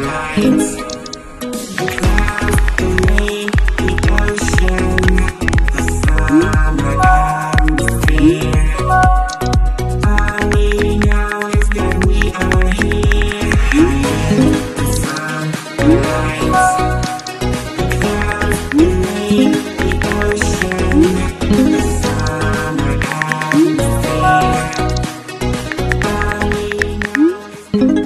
lights, the clouds, the rain, the ocean, the summer atmosphere. All we know is that we are here. The sun, the lights, the clouds, the rain, the ocean, the summer atmosphere. All we know is that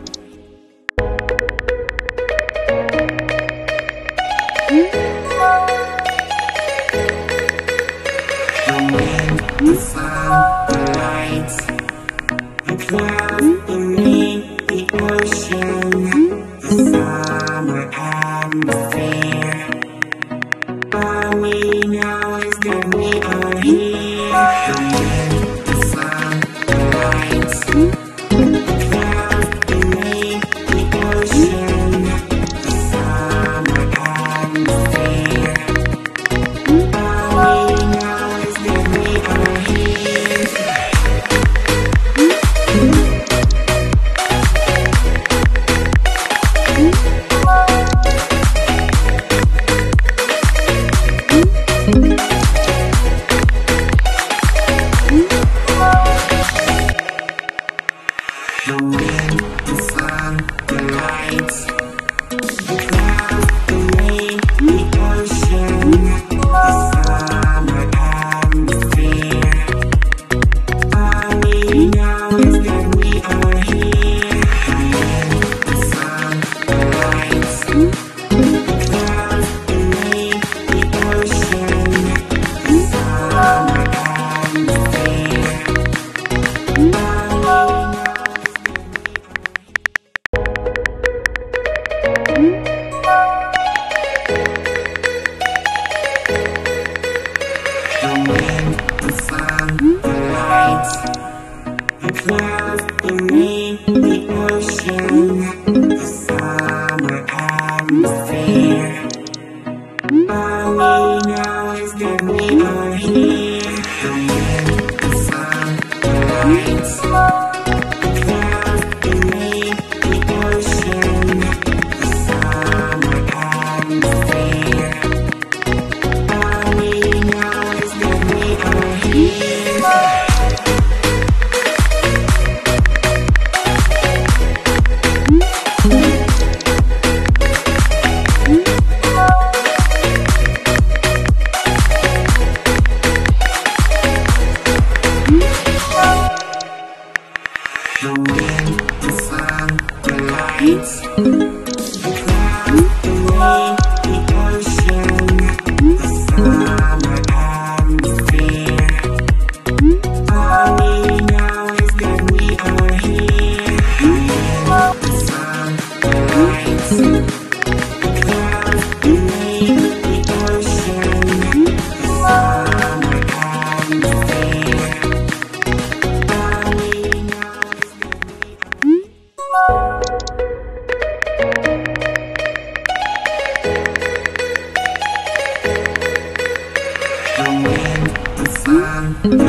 the wind, the sun, the lights, the clouds, the rain, the ocean, the summer atmosphere. All we know is that we are here. The wind, the sun, the lights, the clouds, the rain, the ocean, the summer atmosphere. All we know is that we are here. The wind, the sun, the lights, the clouds, the rain, the ocean, the summer atmosphere. All we know is that we are here. The wind, the sun, the lights, the clouds, the rain, the ocean, the summer atmosphere. The wind, the sun, the lights, the clouds, the rain, the ocean, the summer atmosphere. All we know is that we are here. The wind, the sun, the lights, the clouds, the rain, the ocean, the summer atmosphere. All we know is that we are here. The wind, the sun, the lights, the clouds, the rain, the ocean, the summer atmosphere. All we know is that we are here. The wind, the sun, the lights, the clouds, the rain, the ocean, the summer atmosphere. All we know is that the wind, the sun, the